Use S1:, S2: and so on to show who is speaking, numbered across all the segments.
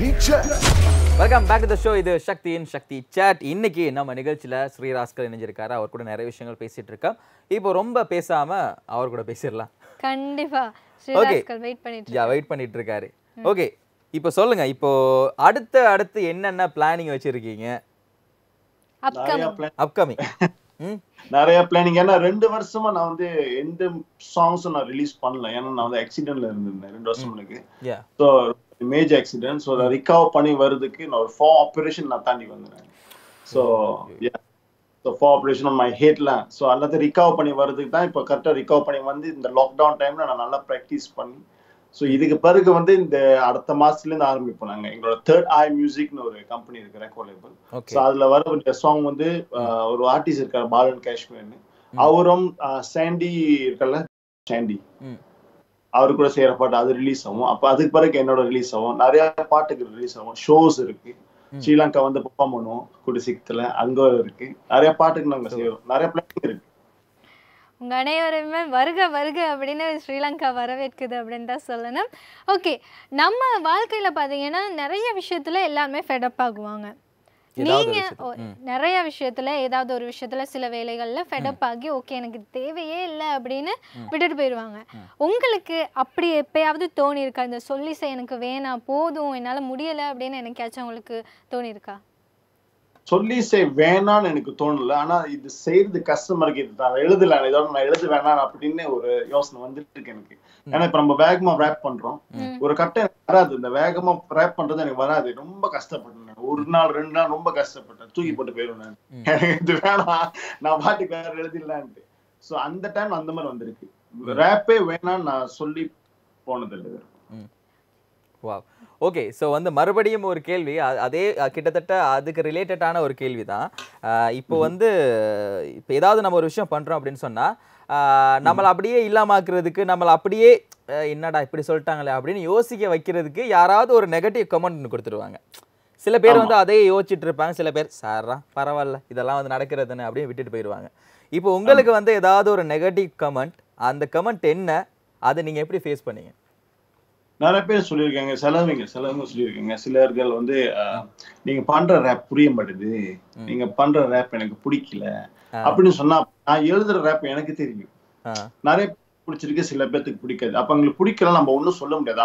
S1: Welcome back to the show. இது சக்தியின் சக்தி chat. இன்னைக்கு நம்ம நிகழ்ச்சியில ஸ்ரீராஸ்கல் இணைஞ்சிருக்காரு. அவர் கூட நிறைய விஷயங்கள் பேசிட்டு இருக்கோம். இப்போ ரொம்ப பேசாம அவர் கூட பேசிடலாம்.
S2: கண்டிப்பா ஸ்ரீராஸ்கல் வெயிட் பண்ணிட்டு
S1: இருக்காரு. ஓகே, இப்போ சொல்லுங்க, இப்போ அடுத்து என்னென்ன பிளானிங் வச்சிருக்கீங்க? அப்கமிங்
S3: நிறைய பிளானிங். ஏன்னா 2 வருஷமா நான் வந்து எந்த சாங்ஸும் நான் ரிலீஸ் பண்ணல. ஏன்னா நான் வந்து ஆக்சிடென்ட்ல இருந்திருந்தேன் 2 வருஷம் எனக்கு. So major accident. ஸோ அதை ரிகவர் பண்ணி வர்றதுக்கு நான் ஒரு 4 ஆப்ரேஷன் நான் தாண்டி வந்தேன். ஸோ 4 ஆப்ரேஷன் ஆன் மை ஹெட்லாம். ஸோ எல்லாத்தையும் ரிகவர் பண்ணி வர்றதுக்கு தான் இப்போ கரெக்டாக ரிகவர் பண்ணி வந்து இந்த லாக்டவுன் டைம்ல நான் நல்லா ப்ராக்டிஸ் பண்ணி ஸோ இதுக்கு பிறகு வந்து இந்த அடுத்த மாசத்துலேருந்து ஆரம்பிப்போம். நாங்கள் எங்களோட தேர்ட் ஐ மியூசிக்னு ஒரு கம்பெனி இருக்கு, ரெக்கார்ட் லேபிள். ஸோ அதுல வர வேண்டிய சாங் வந்து ஒரு ஆர்டிஸ்ட் இருக்காரு பாலன் காஷ்மீர்னு. அவரும் சாண்டி இருக்கல, சாண்டி அவரு கூட செய்யற பாட்டு அது ரிலீஸ் ஆகும். அப்ப அதுக்கு பிறகு என்னோட ரிலீஸ் ஆகும். நிறைய பாட்டுக்கு ரிலீஸ் ஆகும். ஷோஸ் இருக்கு. ஸ்ரீலங்கா வந்து பெர்ஃபார்ம் பண்ணுவோம் குடிசிக்கத்துல, அங்க இருக்கு. நிறைய பாட்டுக்கு நாங்க செய்வோம். நிறைய பிளானிங் இருக்கு.
S2: உங்க அனைவருமே வருக வருக அப்படின்னு ஸ்ரீலங்கா வரவேற்குது அப்படின்னு தான் சொல்லணும். ஓகே, நம்ம வாழ்க்கையில பாத்தீங்கன்னா நிறைய விஷயத்துல எல்லாருமே ஃபெடப் ஆகுவாங்க. நீங்க நிறைய விஷயத்துல ஏதாவது ஒரு விஷயத்துல சில வேலைகள்ல ஃபெடப் ஆகி ஓகே எனக்கு தேவையே இல்லை அப்படின்னு விட்டுட்டு போயிடுவாங்க. உங்களுக்கு அப்படி எப்பயாவது தோணி இருக்கா, இந்த சொல்லிசை எனக்கு வேணாம் போதும் என்னால முடியல அப்படின்னு எனக்காச்சும் உங்களுக்கு தோணி இருக்கா?
S3: சொல்லிசை வேணான்னு எனக்கு தோணல. ஆனா இது செய்யறது கஸ்டமருக்கு இது நான் எழுதல, இதோட நான் எழுத வேணாம் அப்படின்னு ஒரு யோசனை வந்துட்டு இருக்கு எனக்கு. ஏன்னா இப்ப நம்ம வேகமா ரேப் பண்றோம். ஒரு கட்டம் எனக்கு வராது, இந்த வேகமா ரேப் பண்றது எனக்கு வராது. ரொம்ப கஷ்டப்பட்டேன். 1 நாள் 2 நாள் ரொம்ப கஷ்டப்பட்டேன். தூக்கி போட்டு போயிடுவேன். எனக்கு இது வேணாம், நான் பாட்டுக்கு வேற எழுதிடலான்ட்டு. சோ அந்த டைம் அந்த மாதிரி வந்திருக்கு. ரேப்பே வேணான்னு நான் சொல்லி போனது இல்லை.
S1: வாவ். ஓகே, ஸோ வந்து மறுபடியும் ஒரு கேள்வி, அதே கிட்டத்தட்ட அதுக்கு ரிலேட்டடான ஒரு கேள்வி தான். இப்போ வந்து இப்போ ஏதாவது நம்ம ஒரு விஷயம் பண்ணுறோம் அப்படின்னு சொன்னால் நம்மளை அப்படியே இல்லாமாக்குறதுக்கு, நம்மளை அப்படியே என்னடா இப்படி சொல்லிட்டாங்களே அப்படின்னு யோசிக்க வைக்கிறதுக்கு யாராவது ஒரு நெகட்டிவ் கமெண்ட் கொடுத்துருவாங்க. சில பேர் வந்து அதையே யோசிச்சுட்டு இருப்பாங்க. சில பேர் சாரா பரவாயில்ல இதெல்லாம் வந்து நடக்கிறதுன்னு அப்படியே விட்டுட்டு போயிடுவாங்க. இப்போ உங்களுக்கு வந்து ஏதாவது ஒரு நெகட்டிவ் கமெண்ட், அந்த கமெண்ட் என்ன, அதை நீங்கள் எப்படி ஃபேஸ் பண்ணீங்க?
S3: நிறைய பேர் சொல்லியிருக்காங்க, சிலவங்க சொல்லியிருக்காங்க. சிலர்கள் வந்து நீங்க பண்ற ரேப் புரிய மாட்டேது, நீங்க பண்ற ரேப் எனக்கு பிடிக்கல அப்படின்னு சொன்னா, நான் எழுதுற ரேப் எனக்கு தெரியும். நிறைய பிடிச்சிருக்கு, சில பேருக்கு பிடிக்காது. அப்ப அவங்களுக்கு பிடிக்கல நம்ம ஒண்ணும் சொல்ல முடியாது.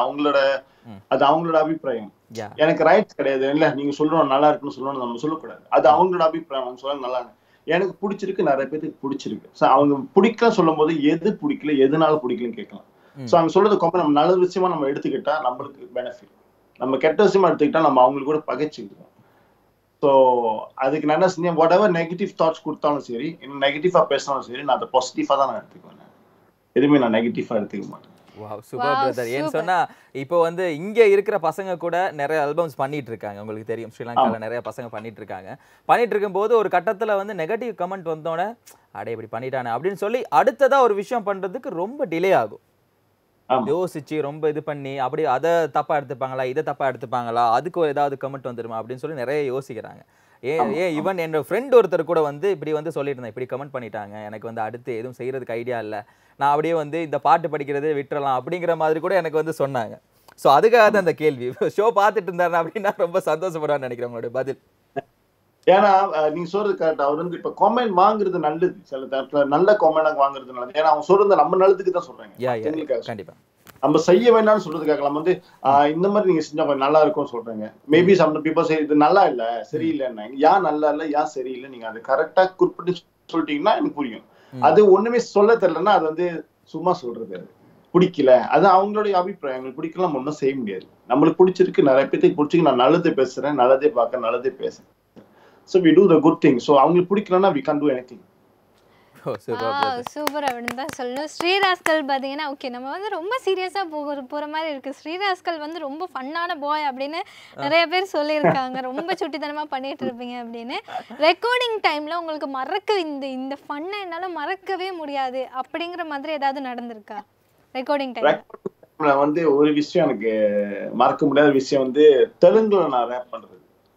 S3: அது அவங்களோட அபிப்பிராயம். எனக்கு ரைட்ஸ் கிடையாது. இல்ல நீங்க சொல்லணும் நல்லா இருக்குன்னு சொல்லணும் நம்ம சொல்லக்கூடாது. அது அவங்களோட அபிப்பிராயம். சொல்ல நல்லா எனக்கு பிடிச்சிருக்கு, நிறைய பேருக்கு பிடிச்சிருக்கு. அவங்க பிடிக்கல சொல்லும் போது எது பிடிக்கல, எதுனால பிடிக்கலன்னு கேட்கலாம். சோ அவங்க சொல்றது நம்ம நல்ல விஷயமா நம்ம எடுத்துக்கிட்டா நம்மளுக்கு பெனிஃபிட், நம்ம கெட்ட விஷயமா எடுத்துக்கிட்டா நம்ம அவங்களுக்கு கூட பகைச்சுக்குவோம். ஸோ அதுக்கு நான் என்ன செஞ்சேன், வாட் எவர் நெகட்டிவ் தாட்ஸ் கொடுத்தாலும் சரி, இன்னும் நெகட்டிவா பேசினாலும் சரி, நான் அதை பாசிட்டிவா தான் நான் எடுத்துக்குவேன். எதுவுமே நான் நெகட்டிவா எடுத்துக்க மாட்டேன்.
S1: Wow, super brother. ஏன்னு சொன்னா இப்போ வந்து இங்க இருக்கிற பசங்க கூட நிறைய ஆல்பம்ஸ் பண்ணிட்டு இருக்காங்க. உங்களுக்கு தெரியும், ஸ்ரீலங்கால நிறைய பசங்க பண்ணிட்டு இருக்காங்க. பண்ணிட்டு இருக்கும்போது ஒரு கட்டத்துல வந்து நெகட்டிவ் கமெண்ட் வந்தோடனே அடே இப்படி பண்ணிட்டானே அப்படின்னு சொல்லி அடுத்ததா ஒரு விஷயம் பண்றதுக்கு ரொம்ப டிலே ஆகும். யோசிச்சு ரொம்ப இது பண்ணி அப்படி அதை தப்பா எடுத்துப்பாங்களா, இதை தப்பா எடுத்துப்பாங்களா, அதுக்கு ஏதாவது கமெண்ட் வந்துருமா அப்படின்னு சொல்லி நிறைய யோசிக்கிறாங்க. ஏன் ஈவன் என்னோட ஃப்ரெண்ட் ஒருத்தர் கூட வந்து இப்படி வந்து சொல்லிட்டு இருந்தேன், இப்படி கமெண்ட் பண்ணிட்டாங்க, எனக்கு வந்து அடுத்து எதுவும் செய்யறதுக்கு ஐடியா இல்லை, நான் அப்படியே வந்து இந்த பாட்டு படிக்கிறதே விட்டுறலாம் அப்படிங்கிற மாதிரி கூட எனக்கு வந்து சொன்னாங்க. ஸோ அதுக்காக தான் அந்த கேள்வி. ஷோ பார்த்துட்டு இருந்தாரு அப்படின்னா ரொம்ப சந்தோஷப்படுவான்னு நினைக்கிறேன் உங்களோட பதில்.
S3: ஏன்னா நீங்க சொல்றது கரெக்ட். அவர் வந்து இப்ப கமெண்ட் வாங்குறது நல்லது, சில நேரத்துல நல்ல கமெண்ட் வாங்குறது நல்லது. ஏன்னா அவங்க சொல்றது நம்ம நல்லதுக்கு தான் சொல்றாங்க.
S1: கண்டிப்பா
S3: நம்ம செய்ய வேண்டாம்னு சொல்றதுக்காக நம்ம வந்து இந்த மாதிரி நீங்க செஞ்சா கொஞ்சம் நல்லா இருக்கும்னு சொல்றாங்க. மேபி சம் பீப்பிள் சே இது நல்லா இல்ல சரியில்லைன்னா, ஏன் நல்லா இல்ல ஏன் சரியில்லை நீங்க அதை கரெக்டா குறிப்பிட்டு சொல்லிட்டீங்கன்னா எனக்கு புரியும். அது ஒண்ணுமே சொல்ல தெரியலன்னா அது வந்து சும்மா சொல்றது, பிடிக்கல அது அவங்களுடைய அபிப்பிராயம். எங்களுக்கு பிடிக்கல நம்ம ஒன்றும் செய்ய முடியாது. நம்மளுக்கு பிடிச்சிருக்கு, நிறைய பேருக்கு பிடிச்சிருக்கு, நான் நல்லதே பேசுறேன், நல்லதே பார்க்க, நல்லதே பேசுறேன். So we do the good thing. So அவங்களுக்கு பிடிக்கலன்னா we can't do anything.
S2: Super அப்படின்னு தான் சொல்லணும். ஸ்ரீராஸ்கல் பார்த்தீங்கன்னா ஓகே நம்ம வந்து ரொம்ப சீரியஸாக போகிற மாதிரி இருக்குது. ஸ்ரீராஸ்கல் வந்து ரொம்ப ஃபன்னான பாய் அப்படின்னு நிறைய பேர் சொல்லியிருக்காங்க. ரொம்ப சுட்டித்தனமாக பண்ணிட்டு இருப்பீங்க அப்படின்னு. ரெக்கார்டிங் டைமில் உங்களுக்கு இந்த ஃபன்னை என்னால் மறக்கவே முடியாது அப்படிங்கிற மாதிரி ஏதாவது நடந்திருக்கா? ரெக்கார்டிங் டைம்
S3: வந்து ஒரு விஷயம் எனக்கு மறக்க முடியாத விஷயம் வந்து தெலுங்குல நான் ரேப் பண்றது.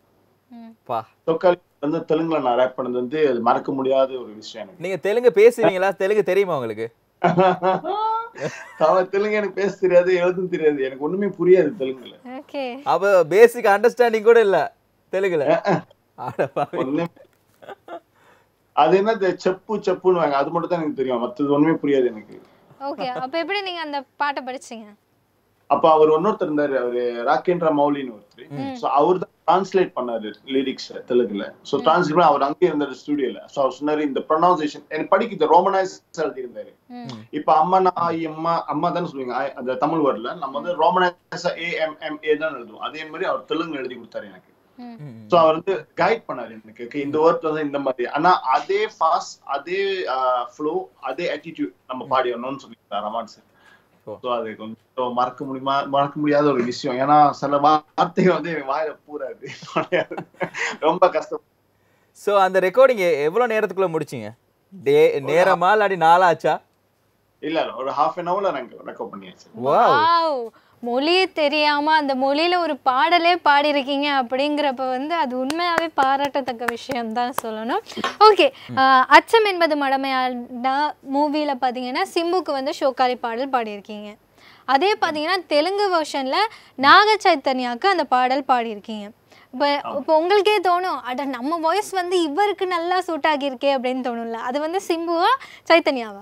S3: வந்து தெலுங்குல நான் ரேப் பண்ணது வந்து மறக்க முடியாத ஒரு விஷயம்.
S1: நீங்க தெலுங்கு பேசுவீங்களா? தெலுங்கு தெரியுமா உங்களுக்கு?
S3: தெலுங்கு எனக்கு பேச தெரியாது, எழுதும் தெரியாது, எனக்கு ஒண்ணுமே புரியாது தெலுங்குல.
S2: ஓகே.
S1: அப்ப பேசிக் அண்டர்ஸ்டாண்டிங் கூட இல்ல தெலுங்குல.
S3: ஒண்ணுமே அது என்ன செப்புன்னு வாங்க, அது மட்டும் தான் எனக்கு தெரியும், மத்தது ஒண்ணுமே புரியாது எனக்கு.
S2: ஓகே. அப்ப எப்படி நீங்க அந்த பாட்டை படிச்சீங்க?
S3: அப்ப அவர் இன்னொருத்தர் இருந்தாரு, அவரு ராகேந்திர மௌலின்னு ஒருத்தர். சோ அவர் தான் டிரான்ஸ்லேட் பண்ணாரு லிரிக்ஸ் தெலுங்குல. சோ டிரான்ஸ்லேட் அவர் அங்கே இருந்தாரு ஸ்டுடியோல. சோ அவர் சொன்னாரு இந்த ப்ரொனவுன்சியேஷன் எனக்கு படிக்கிறது ரோமனைஸ் எழுதி இருந்தாரு. இப்ப அம்மா அம்மா தானே சொல்லுவீங்க அந்த தமிழ் வேர்ட்ல, நம்ம வந்து ரோமனைஸ் AMMA தான் எழுதுவோம். அதே மாதிரி அவர் தெலுங்கு எழுதி கொடுத்தாரு எனக்கு. சோ அவர் வந்து கைட் பண்ணாரு எனக்கு, இந்த வேர்ட் வந்து இந்த மாதிரி, ஆனா அதே ஃபாஸ்ட், அதே ஃப்ளோ, அதே ஆட்டிடியூட் நம்ம பாடி வரணும்னு சொல்லிட்டாரு ரமான் சார். சோ அது கொஞ்சம் மறக்க முடியாத ஒரு விஷயம். ஏன்னா சில வார்த்தைகள் வந்து வாயில பூராது, ரொம்ப கஷ்டம்.
S1: சோ அந்த ரெக்கார்டிங் எவ்வளவு நேரத்துக்குள்ள முடிச்சீங்க? நேரமா இல்லாட்டி நாளாச்சா?
S3: இல்ல ஒரு half an hourல நாங்க ரெக்கார்ட் பண்ணியாச்சு.
S2: வாவ், மொழியே தெரியாம அந்த மொழியில ஒரு பாடலே பாடியிருக்கீங்க அப்படிங்கிறப்ப வந்து அது உண்மையாவே பாராட்டத்தக்க விஷயம் தான் சொல்லணும். ஓகே, அச்சம் என்பது மடமையாடா மூவில பாத்தீங்கன்னா சிம்புக்கு வந்து ஷோக்காலி பாடல் பாடியிருக்கீங்க. அதே பாத்தீங்கன்னா தெலுங்கு வெர்ஷன்ல நாக சைத்தன்யாவுக்கு அந்த பாடல் பாடியிருக்கீங்க. இப்போ உங்களுக்கே தோணும், அட நம்ம வாய்ஸ் வந்து இவருக்கு நல்லா சூட் ஆகியிருக்கே அப்படின்னு தோணும்ல, அது வந்து சிம்புவா சைத்தன்யாவா?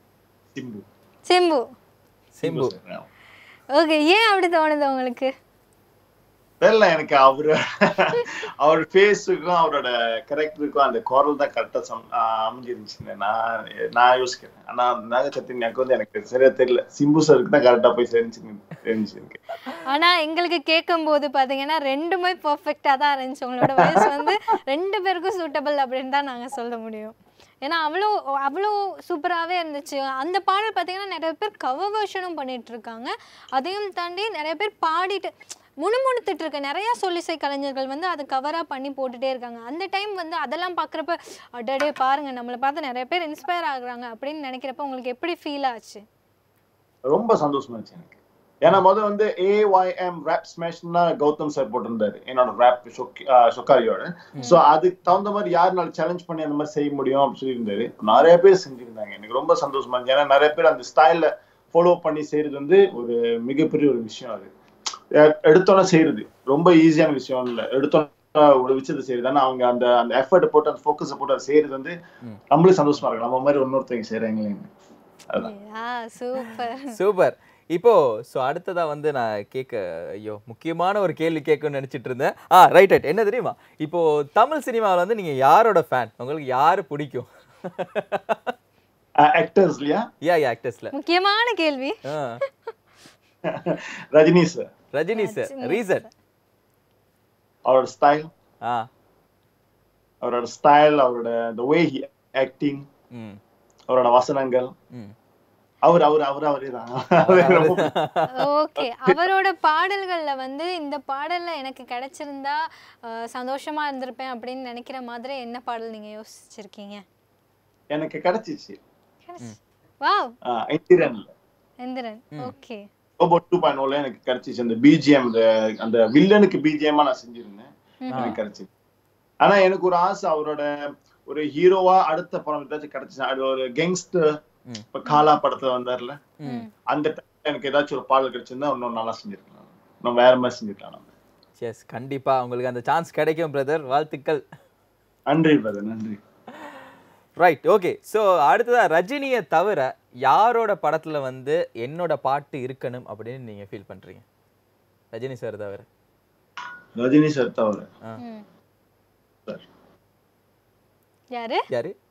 S2: சிம்பு. ஓகே, ஏன் அப்படி தோணுது உங்களுக்கு?
S3: தெரியல, எனக்கு அவர் ஃபேஸுக்கும் அவரோட கேரக்டருக்கும் அந்த குரல் தான் கரெக்டா அமைஞ்சிருந்துச்சு நான் யோசிக்கிறேன். ஆனா நாக சைத்தன்யாவுக்கு வந்து எனக்கு சரியா தெரியல, சிம்பு சாருக்கு தான் கரெக்டா போய் தெரிஞ்சிருக்கு.
S2: ஆனா எங்களுக்கு கேட்கும் போது பாத்தீங்கன்னா ரெண்டுமே பெர்ஃபெக்ட்டா தான் இருந்துச்சு. உங்களோட வாய்ஸ் வந்து ரெண்டு பேருக்கும் சூட்டபிள் அப்படின்னு தான் நாங்க சொல்ல முடியும். ஏன்னா அவ்வளோ சூப்பராகவே இருந்துச்சு. அந்த பாடல் பார்த்தீங்கன்னா நிறைய பேர் கவர் வெர்ஷனும் பண்ணிட்டு இருக்காங்க. அதையும் தாண்டி நிறைய பேர் பாடிட்டு முணுமுணுத்துட்டு இருக்க நிறைய சொல்லிசை கலைஞர்கள் வந்து அதை கவராக பண்ணி போட்டுட்டே இருக்காங்க. அந்த டைம் வந்து அதெல்லாம் பார்க்குறப்ப அடடே பாருங்க நம்மளை பார்த்து நிறைய பேர் இன்ஸ்பயர் ஆகுறாங்க அப்படின்னு நினைக்கிறப்ப உங்களுக்கு எப்படி ஃபீல் ஆச்சு?
S3: ரொம்ப சந்தோஷமா இருந்துச்சு எனக்கு. ஏன்னா முதல்ல வந்து AYM ரேப் ஸ்மாஷ்னா கௌதம் சார் போட்டிருந்தாரு என்னோட ரேப் ஷொக்காரியோட. சோ அதுக்கு தகுந்த மாதிரி யாருனாலும் சேலஞ்ச் பண்ணி அந்த மாதிரி செய்ய முடியும் அப்படின்னு சொல்லியிருந்தாரு. நிறைய பேர் செஞ்சிருந்தாங்க, எனக்கு ரொம்ப சந்தோஷமா இருந்துச்சு. ஏன்னா நிறைய பேர் அந்த ஸ்டைல ஃபாலோ பண்ணி செய்யறது வந்து ஒரு மிகப்பெரிய ஒரு விஷயம். அது எடுத்தோன்னே செய்யறது ரொம்ப ஈஸியான விஷயம் இல்லை, எடுத்தோன்னே ஒரு விஷயத்தை செய்யறது. ஆனா அவங்க அந்த அந்த எஃபர்ட் போட்டு அந்த ஃபோக்கஸை போட்டு அதை செய்யறது வந்து நம்மளும் சந்தோஷமா இருக்கு, நம்ம மாதிரி இன்னொருத்தவங்க செய்யறாங்களே.
S1: சூப்பர். இப்போ அடுத்ததா வந்து நான் முக்கியமான ஒரு கேள்வி கேட்கணும்னு நினைச்சிட்டு இருந்தேன். ரைட் என்ன தெரியுமா, இப்போ தமிழ் சினிமாவில் வந்து நீங்க யாரோட ஃபேன்? உங்களுக்கு யாரு பிடிக்கும்?
S3: ஆக்டர்ஸ்லயா?
S1: ஆக்டர்ஸ்ல
S2: முக்கியமான கேள்வி.
S3: ரஜினி சார்.
S1: ரீசன்? அவரோட
S3: ஸ்டைல், அவரோட the way he acting, அவரோட வசனங்கள்,
S2: ஓகே. அவரோட பாடல்கள்ல வந்து இந்த பாடல்ல எனக்கு கிடைச்சிருந்தா சந்தோஷமா இருந்திருப்பேன் அப்படின்னு நினைக்கிற மாதிரி என்ன பாடல் நீங்க யோசிச்சிருக்கீங்க?
S3: எனக்கு கிடைச்சிச்சு.
S2: வாவ். எந்திரன். ஓகே.
S3: ரோபோட் 2.0ல எனக்கு கிடைச்சிச்சு அந்த BGM, அந்த வில்லனுக்கு BGM நான் செஞ்சிருந்தேன், எனக்கு கிடைச்சிச்சு. ஆனா எனக்கு ஒரு ஆசை, அவரோட ஒரு ஹீரோவா அடுத்த படம் ஏதாச்சும் கிடைச்சிச்சு. அது ஒரு கேங்ஸ்டர், இப்ப காலா படத்துல வந்தார்ல, அந்த எனக்கு ஏதாச்சும் ஒரு பாடல் கிடைச்சிருந்தா இன்னும் நல்லா செஞ்சிருக்கலாம், இன்னும் வேற மாதிரி செஞ்சிருக்கலாம்.
S1: எஸ், கண்டிப்பா உங்களுக்கு அந்த சான்ஸ் கிடைக்கும் பிரதர். வாழ்த்துக்கள்.
S3: நன்றி பிரதர், நன்றி.
S1: Right, okay. ஸோ அடுத்ததா ரஜினியை தவிர யாரோட படத்துல வந்து என்னோட பாட்டு இருக்கணும் அப்படின்னு நீங்க ஃபீல் பண்றீங்க? ரஜினி சார் தவிர. யாரு?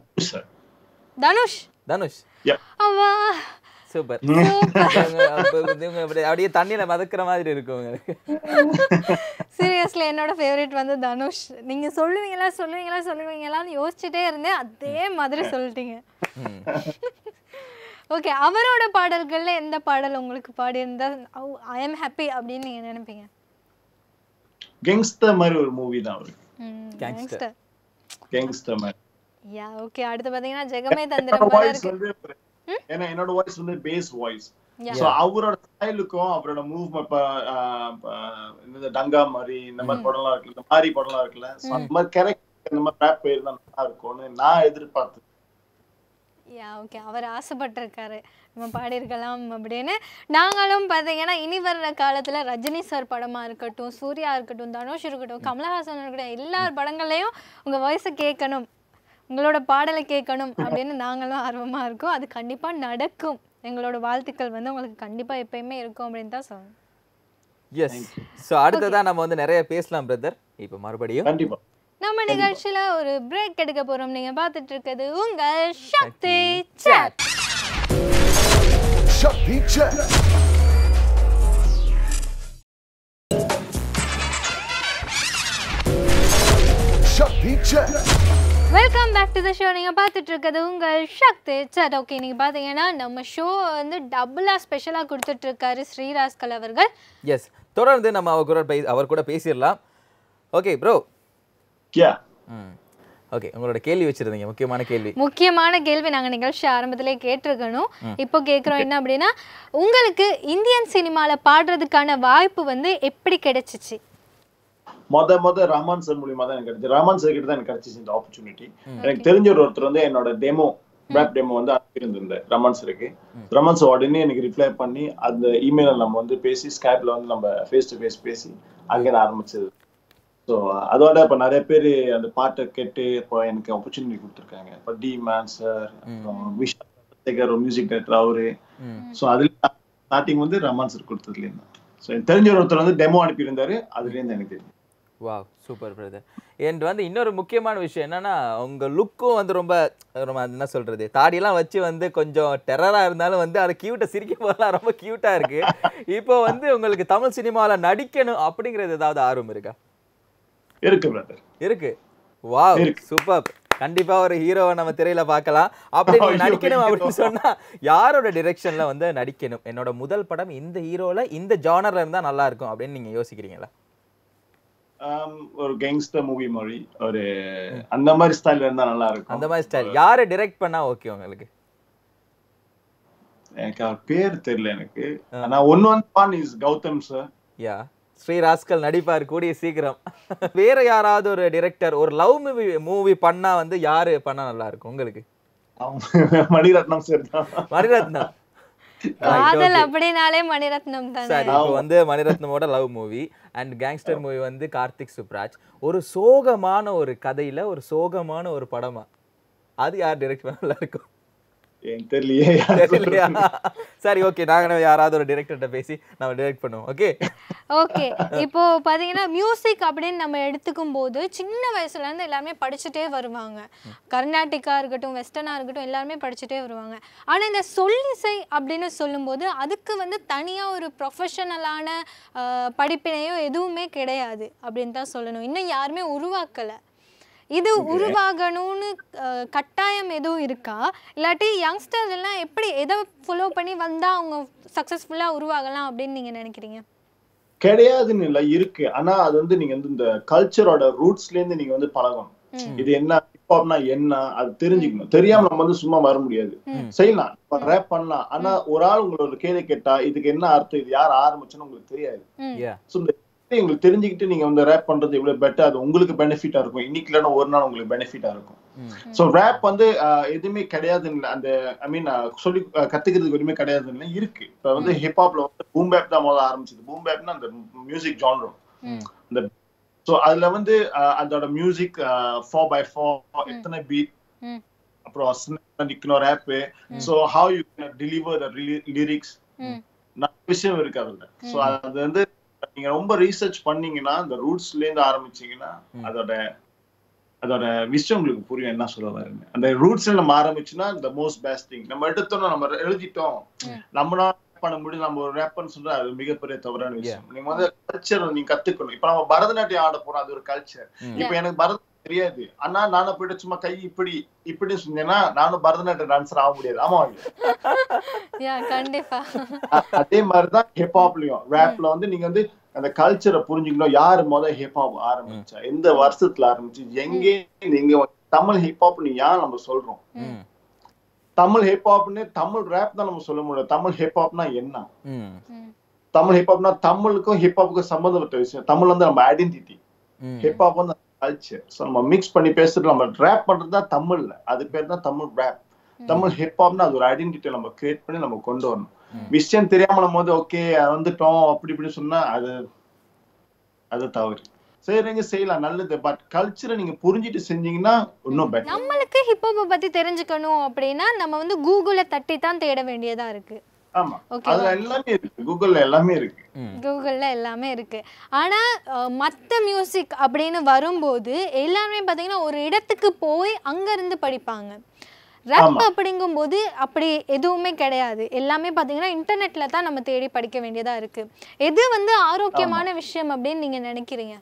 S1: தனுஷ்.
S2: அவ்வா,
S1: சூப்பர். அப்படியே தண்ணியில மதக்கிற மாதிரி இருக்கும்.
S2: சீரியஸ்லி என்னோட ஃபேவரட் வந்து தனுஷ். நீங்க சொல்லுவீங்களான்னு யோசிச்சுட்டே இருந்தேன், அதே மாதிரி சொல்லிட்டீங்க. ஓகே, அவரோட பாடல்கள்ல எந்த பாடல் உங்களுக்கு பாடியிருந்தா ஐ எம் ஹாப்பி அப்படின்னு நீங்க நினைப்பீங்க?
S3: கேங்ஸ்டர் மாதிரி ஒரு மூவி தான் அவரு.
S2: கேங்ஸ்டர் மாதிரி. Yeah, okay. அடுத்து பாத்தீங்கன்னா ஜெகமே தந்திரம் போல இருக்கு.
S3: ஏன்னா என்னோட வாய்ஸ் வந்து பேஸ் வாய்ஸ். சோ அவரோட ஸ்டைலுக்கும் அவரோட மூவ்மென்ட், இந்த டங்கா மாதிரி இந்த மாதிரி படம்லாம் இருக்கு, இந்த மாதிரி படம்லாம் இருக்குல்ல, சோ அந்த மாதிரி கேரக்டர் இந்த மாதிரி ரேப் இருந்தா நல்லா இருக்கும்னு நான் எதிர்பார்த்தேன்.
S2: ஓகே, அவர் ஆசைப்பட்டிருக்காரு நம்ம பாடியிருக்கலாம் அப்படின்னு. நாங்களும் பார்த்தீங்கன்னா இனி வர்ற காலத்தில் ரஜினி சார் படமாக இருக்கட்டும், சூர்யா இருக்கட்டும், தனுஷ் இருக்கட்டும், கமலஹாசன் இருக்கட்டும், எல்லார் படங்கள்லையும் உங்கள் வாய்ஸை கேட்கணும், உங்களோட பாடலை கேட்கணும் அப்படின்னு நாங்களும் ஆர்வமாக இருக்கோம். அது கண்டிப்பாக நடக்கும். எங்களோட வாழ்த்துக்கள் வந்து உங்களுக்கு கண்டிப்பாக எப்பயுமே இருக்கும் அப்படின்னு தான் சொல்லணும்.
S1: எஸ். ஸோ அடுத்ததான் நம்ம வந்து நிறைய பேசலாம் பிரதர். இப்போ மறுபடியும்
S3: கண்டிப்பா
S2: நம்ம நிகழ்ச்சியில ஒரு பிரேக் எடுக்க போறோம். நீங்க பார்த்துட்டு இருக்கிறது உங்கள் Sakthi chat.
S4: Sakthi chat. Sakthi chat.
S2: Welcome back to the show. நீங்க பார்த்துட்டு இருக்கிறது உங்கள் சக்தி சாட். ஓகே, நீங்க பாத்தீங்கன்னா நம்ம ஷோ வந்து டபுளா ஸ்பெஷலா கொடுத்துட்டு இருக்காரு ஸ்ரீராஸ்கல் அவர்கள்.
S1: எஸ், தொடர்ந்து நம்ம அவர் கூட பேசிடலாம். Okay bro.
S3: யா
S1: ஓகே, உங்களோட கேள்வி வச்சிருந்தீங்க, முக்கியமான
S2: கேள்வி நாங்கள் நிகழ்ச்சி ஆரம்பத்திலே கேட்டிருக்கணும். இப்போ கேட்குறோம் என்ன அப்படின்னா, உங்களுக்கு இந்தியன் சினிமாவில் பாடுறதுக்கான வாய்ப்பு வந்து எப்படி கிடைச்சிச்சு?
S3: மொத ரஹ்மான் சார் மூலியமா தான் எனக்கு கிடைச்சது. ரஹ்மான் சார் கிட்ட தான் எனக்கு கிடைச்சிச்சு இந்த ஆப்பர்ச்சுனிட்டி. எனக்கு தெரிஞ்ச ஒருத்தர் வந்து என்னோட ரேப் டெமோ வந்து அனுப்பியிருந்திருந்தேன் ரஹ்மான் சாருக்கு. ரஹ்மான் சார் உடனே எனக்கு ரிப்ளை பண்ணி அந்த இமெயிலில் நம்ம வந்து பேசி ஸ்கைப்ல வந்து நம்ம ஃபேஸ் டு ஃபேஸ் பேசி அங்கே ஆரம்பிச்சது. ஸோ அதோட இப்போ நிறைய பேர் அந்த பாட்டை கேட்டு இப்போ எனக்கு ஆப்பர்ச்சுனிட்டி கொடுத்துருக்காங்க. இப்போ டி மேன் சார், விஷால் ஒரு மியூசிக் டைரக்டர் அவரு. ஸோ அதுல ஸ்டார்டிங் வந்து ரஹ்மான் சார் கொடுத்ததுலேருந்து. ஸோ எனக்கு தெரிஞ்ச ஒருத்தர் வந்து டெமோ அனுப்பியிருந்தாரு, அதுலேருந்து எனக்கு தெரியும்.
S1: வா, சூப்பர் பிரதர். அண்ட் வந்து இன்னொரு முக்கியமான விஷயம் என்னன்னா, உங்க லுக்கும் வந்து ரொம்ப என்ன சொல்றது, தாடியெல்லாம் வச்சு வந்து கொஞ்சம் டெரரா இருந்தாலும் வந்து அதை கியூட்டா சிரிக்கும் போதெல்லாம் ரொம்ப கியூட்டா இருக்கு. இப்போ வந்து உங்களுக்கு தமிழ் சினிமாவில் நடிக்கணும் அப்படிங்கிறது ஏதாவது ஆர்வம் இருக்கா?
S3: இருக்கு பிரதர்,
S1: இருக்கு. Wow, super. கண்டிப்பா ஒரு ஹீரோவை நம்ம திரையில பார்க்கலாம். அப்படி நீங்க நடிக்கணும் அப்படின்னு சொன்னா யாரோட டிரெக்ஷன்ல வந்து நடிக்கணும்? என்னோட முதல் படம் இந்த ஹீரோல இந்த ஜானர்ல இருந்தா நல்லா இருக்கும் அப்படின்னு நீங்க யோசிக்கிறீங்களா?
S3: ஒரு கேங்ஸ்டர் மூவி மாதிரி ஒரு அந்த மாதிரி ஸ்டைல்ல இருந்தா நல்லா இருக்கும்.
S1: அந்த மாதிரி ஸ்டைல் யாரை டைரக்ட் பண்ணா ஓகே உங்களுக்கு?
S3: எனக்கு அவர் பேர் தெரியல எனக்கு. ஆனா one is Gautham sir.
S1: Yeah, ஸ்ரீராஸ்கல் நடிப்பார் கூடிய சீக்கிரம். வேற யாராவது ஒரு டைரக்டர் ஒரு லவ் மூவி பண்ணா வந்து யாரு பண்ணா நல்லா இருக்கும் உங்களுக்கு?
S3: மணிரத்னம் சார் தான்.
S1: மணிரத்னம்
S2: காதல் அப்படினாலே மணிரத்னம் தான்.
S1: சரி, இப்போ வந்து மணிரத்னமோட love movie and gangster movie வந்து கார்த்திக் சுப்ராஜ். ஒரு சோகமான ஒரு கதையில ஒரு சோகமான ஒரு படமா, அது யார் டைரக்ட் பண்ணா நல்லா இருக்கும்?
S3: தெரியலையா?
S1: சரி, ஓகே, நாங்க யாராவது ஒரு டைரக்டர்கிட்ட பேசி நம்ம டைரக்ட் பண்ணுவோம். Okay
S2: okay. இப்போ பாத்தீங்கன்னா மியூசிக் அப்படின்னு நம்ம எடுத்துக்கும் போது சின்ன வயசுல இருந்து எல்லாருமே படிச்சுட்டே வருவாங்க. கர்நாடிக்கா இருக்கட்டும், வெஸ்டர்னா இருக்கட்டும், எல்லாருமே படிச்சுட்டே வருவாங்க. ஆனா இந்த சொல்லிசை அப்படின்னு சொல்லும்போது அதுக்கு வந்து தனியா ஒரு ப்ரொஃபஷனலான படிப்பினையோ எதுவுமே கிடையாது அப்படின்னு தான் சொல்லணும். இன்னும் யாருமே உருவாக்கலை. இது உருவாகணும்னு கட்டாயம் எதுவும் இருக்கா? இல்லாட்டி யங்ஸ்டர்ஸ் எல்லாம் எப்படி எதை ஃபாலோ பண்ணி வந்தா அவங்க சக்சஸ்ஃபுல்லா உருவாகலாம் அப்படின்னு நீங்க நினைக்கிறீங்க?
S3: கிடையாதுன்னு இல்ல, இருக்கு. ஆனா அது வந்து நீங்க வந்து இந்த கல்ச்சரோட ரூட்ஸ்ல இருந்து நீங்க வந்து பழகணும். இது என்ன ஹிப்ஹாப்னா என்ன அது தெரிஞ்சுக்கணும். தெரியாம நம்ம வந்து சும்மா வர முடியாது. செய்யலாம், ரேப் பண்ணலாம். ஆனா ஒரு ஆள் உங்களோட கேள்வி கேட்டா இதுக்கு என்ன அர்த்தம், இது யார் ஆரம்பிச்சுன்னு உங்களுக்கு தெரியாது. உங்களுக்கு தெரிஞ்சுக்கிட்டு நீங்க வந்து ரேப் பண்றது எவ்வளவு பெட்டர், அது உங்களுக்கு பெனிஃபிட்டா இருக்கும். இன்னைக்கு இல்லைன்னா ஒரு நாள் உங்களுக்கு பெனிஃபிட்டா இருக்கும். சோ ரேப் வந்து எதுவுமே கிடையாது, அந்த ஐ மீன் சொல்லி கத்துக்கிறதுக்கு எதுவுமே கிடையாதுன்னு இருக்கு. இப்ப வந்து ஹிப்ஹாப்ல வந்து பூம் பேப் தான் முதல்ல ஆரம்பிச்சது. பூம் பேப்னா அந்த மியூசிக் ஜான்ரம். அந்த சோ அதுல வந்து அதோட மியூசிக் 4x4 எத்தனை பீட், அப்புறம் நிக்கணும் rap. So how you can deliver the lyrics, நிறைய விஷயம் இருக்கு அதுல. சோ அது வந்து நீங்க ரொம்ப ரீசர்ச் பண்ணீங்கன்னா, அந்த ரூட்ஸ்ல இருந்து ஆரம்பிச்சீங்கன்னா அதோட விஷயம் உங்களுக்கு புரியும் என்ன சொல்ல வரேன்னு. அந்த ரூட்ஸ்ல நம்ம ஆரம்பிச்சுன்னா the most best thing. நம்ம எடுத்தோம், நம்ம எழுதிட்டோம், நம்மளால பண்ண முடியும், நம்ம ஒரு ரேப்பர்னு சொல்றா அது மிகப்பெரிய தவறான விஷயம். நீங்க வந்து கல்ச்சர் நீங்க கத்துக்கணும். இப்ப நம்ம பரதநாட்டியம் ஆட போறோம், அது ஒரு கல்ச்சர். இப்ப எனக்கு பரதநாட்டியம் தெரியாது, ஆனா நானும் போயிட்டு சும்மா கை இப்படி சொன்னேன்னா நானும் பரதநாட்டியம் டான்சர் ஆக முடியாது. ஆமா,
S2: கண்டிப்பா.
S3: அதே மாதிரிதான் ஹிப்ஹாப்லயும் ரேப்ல வந்து நீங்க வந்து அந்த கல்ச்சரை புரிஞ்சுக்கணும். யாரு முதல் ஹிப்ஹாப் ஆரம்பிச்சா, எந்த வருஷத்துல ஆரம்பிச்சு, எங்கே நீங்க தமிழ் ஹிப்ஹாப் ஏன் நம்ம சொல்றோம்? தமிழ் ஹிப்ஹாப்னு தமிழ் ரேப் தான் நம்ம சொல்ல முடியும். தமிழ் ஹிப்ஹாப்னா என்ன? தமிழ் ஹிப்ஹாப்னா தமிழுக்கும் ஹிப்ஹாப்புக்கும் சம்பந்தப்பட்ட விஷயம். தமிழ் வந்து நம்ம ஐடென்டிட்டி, ஹிப்ஹாப் வந்து கல்ச்சர். சோ நம்ம மிக்ஸ் பண்ணி பேசுறது, நம்ம ரேப் பண்றதுதான் தமிழ்ல, அது பேர் தான் தமிழ் ரேப். தமிழ் ஹிப்ஹாப்னா அது ஒரு ஐடென்டிட்டி நம்ம கிரியேட் பண்ணி நம்ம கொண்டு வரணும். விஷயம் தெரியாம நம்ம வந்து ஓகே வந்துட்டோம் அப்படி இப்படி சொன்னா அது தவறு. செய்யறீங்க செய்யலாம், நல்லது. பட் கல்ச்சரை நீங்க புரிஞ்சிட்டு செஞ்சீங்கன்னா இன்னும் பெட்டர்.
S2: நம்மளுக்கு ஹிப்ஹாப்பை பத்தி தெரிஞ்சுக்கணும் அப்படின்னா நம்ம வந்து கூகுள தட்டி தான் தேட வேண்டியதா இருக்கு.
S3: ஆமா, அதுல எல்லாமே இருக்கு, கூகுள்ல எல்லாமே இருக்கு.
S2: கூகுள்ல எல்லாமே இருக்கு. ஆனா மத்த மியூசிக் அப்படின்னு வரும்போது எல்லாமே பாத்தீங்கன்னா ஒரு இடத்துக்கு போய் அங்க இருந்து படிப்பாங்க. ரேப் அப்படிங்கும்போது அப்படி எதுவுமே கிடையாது. எல்லாமே பாத்தீங்கன்னா இன்டர்நெட்ல தான் நம்ம தேடி படிக்க வேண்டியதா இருக்கு. எது வந்து ஆரோக்கியமான விஷயம் அப்படின்னு நீங்க நினைக்கிறீங்க?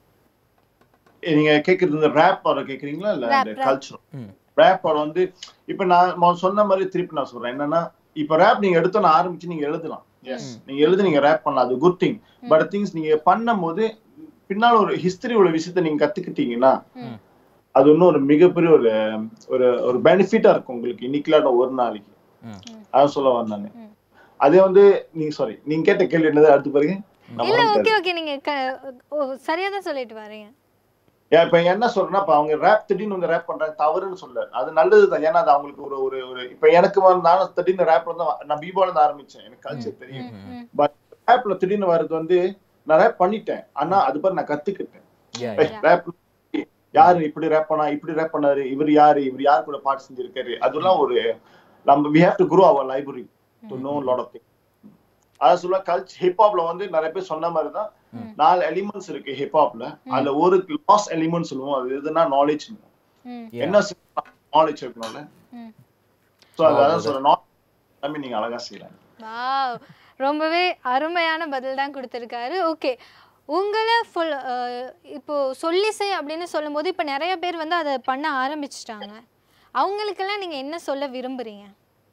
S3: நீங்க கேக்குறது ரேப் ஆர் கேக்குறீங்களா இல்ல கல்ச்சர்? ரேப் ஆர் வந்து இப்ப நான் சொன்ன மாதிரி திருப்பி நான் சொல்றேன் என்னன்னா, இப்ப ரேப் நீங்க எடுத்து ஆரம்பிச்சு நீங்க எழுதலாம். எஸ், நீங்க நீங்க ரேப் பண்ணலாம், அது குட் திங். பட் திங்ஸ் நீங்க பண்ணும்போது பின்னால ஒரு ஹிஸ்டரி உள்ள விஷயத்த நீங்க கத்துக்கிட்டீங்கன்னா அது இன்னும் ஒரு மிகப்பெரிய ஒரு பெனிஃபிட்டா இருக்கும் உங்களுக்கு இன்னைக்குல ஒரு நாளைக்கு. அதான் சொல்ல வந்தானே. அதே வந்து நீங்க கேட்ட கேள்வி என்னது அடுத்து பாருங்க.
S2: இல்ல ஓகே ஓகே, நீங்க சரியா தான் சொல்லிட்டு வரீங்க.
S3: இப்ப என்ன சொல்றேன்னா, இப்ப அவங்க ரேப் திடீர்னு வந்து ரேப் பண்றாங்க தவறுன்னு சொல்ல, அது நல்லதுதான். ஏன்னா அது அவங்களுக்கு ஒரு இப்ப எனக்கு நானும் திடீர்னு ரேப்ல தான் நான் பீபால இருந்து ஆரம்பிச்சேன், எனக்கு கல்ச்சர் தெரியும். பட் ரேப்ல திடீர்னு வர்றது வந்து நான் ரேப் பண்ணிட்டேன், ஆனா அது பாரு நான் கத்துக்கிட்டேன். ரேப் யாரு இப்படி ரேப் பண்ணா, இப்படி ரேப் பண்ணாரு, இவர் யாரு கூட பாட்டு செஞ்சிருக்காரு, அதெல்லாம் ஒரு நம்ம we have to grow our library to know a lot of things. அத சொல்ல கல்ச்சர் ஹிப்ஹாப்ல வந்து நிறைய பேர் சொன்ன மாதிரி தான் 4 எலிமெண்ட்ஸ் இருக்கு ஹிப்ஹாப்ல. அதுல ஒரு லாஸ்ட் எலிமெண்ட் சொல்லுவோம், அது எதுனா நாலேஜ். என்ன நாலேஜ் இருக்கணும்ல. சோ அதான் சொல்ற நாலேஜ் நீங்க அழகா செய்யலாம்.
S2: வாவ், ரொம்பவே அருமையான பதில் தான் கொடுத்திருக்காரு. ஓகே, உங்களை இப்போ சொல்லிசை அப்படின்னு சொல்லும்போது இப்போ நிறைய பேர் வந்து அதை பண்ண ஆரம்பிச்சிட்டாங்க. அவங்களுக்கெல்லாம் நீங்க என்ன சொல்ல விரும்புறீங்க?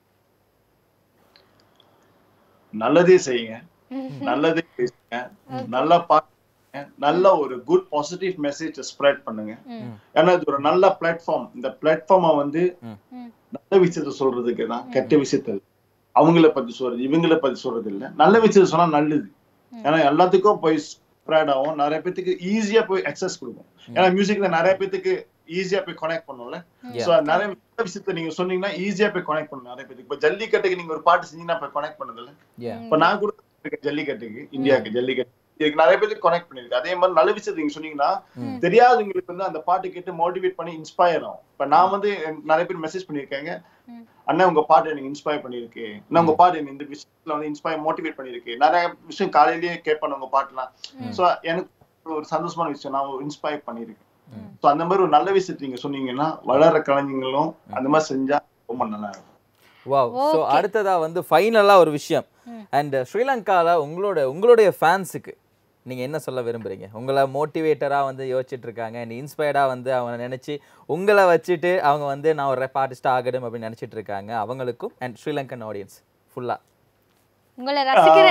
S3: நல்லதே செய்யுங்க, நல்லதே பேசுங்க, நல்லா பாருங்க, நல்ல ஒரு குட் பாசிட்டிவ் மெசேஜ் ஸ்ப்ரெட் பண்ணுங்க. ஏன்னா இது ஒரு நல்ல பிளாட்ஃபார்ம். இந்த பிளாட்ஃபார்மை வந்து நல்ல விஷயத்த சொல்றதுக்கு தான், கெட்ட விஷயத்த அவங்கள பத்தி சொல்றது இவங்கள பத்தி சொல்றது இல்ல. நல்ல விஷயத்த சொன்னா நல்லது. ஏன்னா எல்லாத்துக்கும் போய் ஸ்ப்ரெட் ஆகும், நிறைய பேத்துக்கு ஈஸியா போய் அக்சஸ் கொடுக்கும். ஏன்னா மியூசிக்ல நிறைய பேத்துக்கு ஈஸியா போய் கனெக்ட் பண்ணும்ல. சோ நிறைய விஷயத்த நீங்க சொன்னீங்கன்னா ஈஸியா போய் கனெக்ட் பண்ணும் நிறைய பேத்துக்கு. இப்ப ஜல்லிக்கட்டுக்கு நீங்க ஒரு பாட்டு செஞ்சீங்கன்னா போய் கனெக்ட் பண்ணது இல்ல. இப்ப நான் கூட ஜல்லிக்கட்டுக்கு, இந்தியாவுக்கு ஜல்லிக்கட்டு இதுக்கு நிறைய பேருக்கு கனெக்ட் பண்ணிருக்கு. அதே மாதிரி நல்ல விஷயத்த நீங்க சொன்னீங்கன்னா தெரியாதவங்களுக்கு வந்து அந்த பாட்டு கேட்டு மோட்டிவேட் பண்ணி இன்ஸ்பயர் ஆகும். இப்ப நான் வந்து நிறைய பேர் மெசேஜ் பண்ணிருக்காங்க, அண்ணா உங்க பாட்டு எனக்கு இன்ஸ்பயர் பண்ணிருக்கு, நான் உங்க பாட்டு இந்த விஷயத்துல வந்து இன்ஸ்பயர் மோட்டிவேட் பண்ணிருக்கு. நிறைய விஷயம் காலையிலேயே கேட்பேன் உங்க பாட்டுலாம். சோ எனக்கு ஒரு சந்தோஷமான விஷயம், நான் இன்ஸ்பயர் பண்ணிருக்கேன். சோ அந்த மாதிரி ஒரு நல்ல விஷயத்தை நீங்க சொன்னீங்கன்னா வளர கலைஞர்களும் அந்த மாதிரி செஞ்சா ரொம்ப நல்லா இருக்கும்.
S1: வாவ். சோ அடுத்ததா வந்து ஃபைனலா ஒரு விஷயம், அண்ட் ஸ்ரீலங்கால உங்களுடைய ஃபேன்ஸுக்கு நீங்க என்ன சொல்ல விரும்புறீங்க? உங்களை மோட்டிவேட்டரா வந்து யோசிச்சுட்டு இருக்காங்க, அண்ட் இன்ஸ்பயர்டா வந்து அவங்க நினைச்சு உங்களை வச்சுட்டு அவங்க வந்து நான் ஒரு ரேப் ஆர்டிஸ்ட் ஆகணும் அப்படின்னு நினைச்சிட்டு இருக்காங்க, அவங்களுக்கும் அண்ட் ஸ்ரீலங்கன் ஆடியன்ஸ் ஃபுல்லா
S2: உங்களை ரசிக்கிற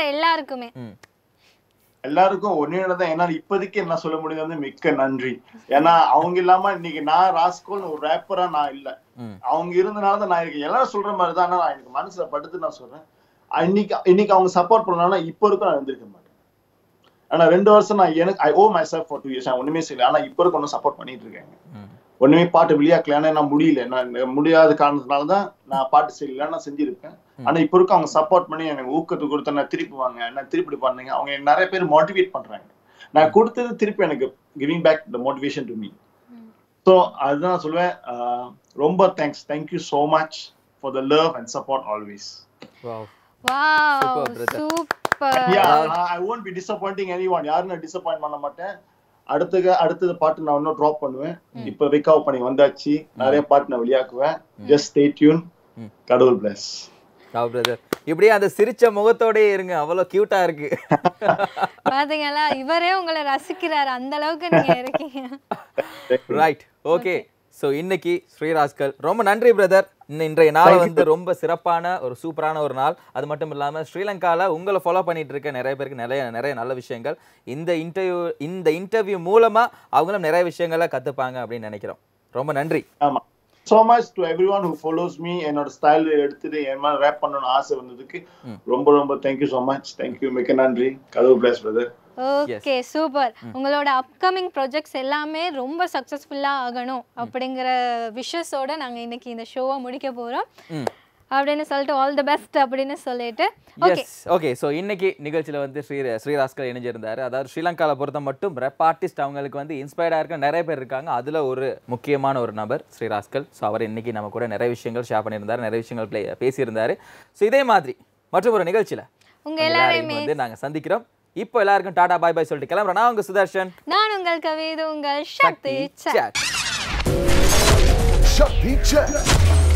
S3: எல்லாருக்கும் ஒன்னேதான். ஏன்னா இப்போதைக்கு என்ன சொல்ல முடியாது வந்து மிக்க நன்றி. ஏன்னா அவங்க இல்லாம இன்னைக்கு நான் ராஸ்கோல் ஒரு ரேப்பரா நான் இல்ல, அவங்க இருந்தனாலதான் நான் இருக்கேன். எல்லாரும் சொல்ற மாதிரிதான். ஆனா நான் எனக்கு மனசுல படுத்து நான் சொல்றேன், இன்னைக்கு அவங்க சப்போர்ட் பண்ணலாம், இப்போ இருக்கும் நான் இருந்திருக்க மாட்டேன். ஆனா 2 வருஷம் நான் எனக்கு I owe myself for 2 years நான் ஒண்ணுமே செய்யல. ஆனா இப்போ இருக்கும் ஒன்னும் சப்போர்ட் பண்ணிட்டு இருக்காங்க. ஒண்ணுமே பாட்டு வெளியாக்கல, ஏன்னா நான் முடியல, நான் முடியாத காரணத்தினாலதான் நான் பாட்டு செய்யல, நான் செஞ்சிருப்பேன். ஆனா இப்ப இருக்க அவங்க சப்போர்ட் பண்ணி எனக்கு ஊக்கத்தை கொடுத்த நான் திருப்பி வாங்க, நான் திருப்பி பண்ணுங்க, அவங்க நிறைய பேர் மோட்டிவேட் பண்றாங்க. நான் கொடுத்தது திருப்பி எனக்கு giving back the motivation to me. So அதுதான் சொல்லுவேன், ரொம்ப thanks, thank you so much for the love and support always. I won't be disappointing anyone. யாரும் நான் டிசப்பாயிண்ட் பண்ண மாட்டேன். அடுத்தது பாட்டு நான் இன்னும் ட்ராப் பண்ணுவேன். இப்ப ரிகவர் பண்ணி வந்தாச்சு, நிறைய பாட்டு நான் வெளியாக்குவேன். Just stay tune. கடவுள் பிளஸ்.
S1: பிரதர் இப்படியே அந்த சிரிச்ச முகத்தோடயே இருங்க, அவ்வளவு கியூட்டா இருக்கு.
S2: பாத்தீங்களா, இவரே உங்களை ரசிக்கிறாரு, அந்த அளவுக்கு நீங்க இருக்கீங்க.
S1: Right, okay. ஸோ இன்னைக்கு ஸ்ரீராஸ்கல் ரொம்ப நன்றி பிரதர். இன்றைய நாள் வந்து ரொம்ப சிறப்பான ஒரு சூப்பரான ஒரு நாள். அது மட்டும் இல்லாமல் ஸ்ரீலங்காவில் உங்களை ஃபாலோ பண்ணிட்டு இருக்க நிறைய பேருக்கு நிறைய நல்ல விஷயங்கள் இந்த இன்டர்வியூ மூலமாக அவங்களும் நிறைய விஷயங்களை கற்றுப்பாங்க அப்படின்னு நினைக்கிறோம். ரொம்ப நன்றி.
S3: ஆமாம், so much to everyone who follows me. என்னோட ஸ்டைல் எடுத்துட்டு என் மேலே ரேப் பண்ணணும்னு ஆசை வந்ததுக்கு ரொம்ப ரொம்ப தேங்க்யூ so much. தேங்க்யூ, மிக்க நன்றி. கடவுள் பிளஸ் பிரதர்.
S2: Okay super. உங்களோட அப்கமிங் ப்ராஜெக்ட்ஸ் எல்லாமே ரொம்ப சக்ஸஸ்ஃபுல்லா ஆகணும் அப்படிங்கிற விஷஸோட நாங்க இன்னைக்கு இந்த ஷோவை முடிக்க போறோம் அப்படின்னு சொல்லிட்டு ஆல் தி பெஸ்ட் அப்படின்னு சொல்லிட்டு
S1: ஓகே ஸோ இன்னைக்கு நிகழ்ச்சியில் வந்து ஸ்ரீராஸ்கல் இணைஞ்சிருந்தாரு. அதாவது ஸ்ரீலங்காவில் பொறுத்த மட்டும் ரெப் ஆர்டிஸ்ட் அவங்களுக்கு வந்து இன்ஸ்பயர்டாக இருக்க நிறைய பேர் இருக்காங்க. அதில் ஒரு முக்கியமான ஒரு நபர் ஸ்ரீராஸ்கல். ஸோ அவர் இன்னைக்கு நம்ம கூட நிறைய விஷயங்கள் ஷேர் பண்ணியிருந்தாரு, நிறைய விஷயங்கள் பேசியிருந்தாரு. ஸோ இதே மாதிரி மற்றும் ஒரு நிகழ்ச்சியில்
S2: உங்க எல்லாரையுமே
S1: வந்து நாங்கள் சந்திக்கிறோம். இப்போ எல்லாருக்கும் டாடா பாய் பாய் சொல்லிட்டு கிளம்புறேன். நான் உங்க சுதர்ஷன்,
S2: நான் உங்கள் கவிதை, உங்கள் சக்தி
S1: சாட்.
S4: Shakti Chat.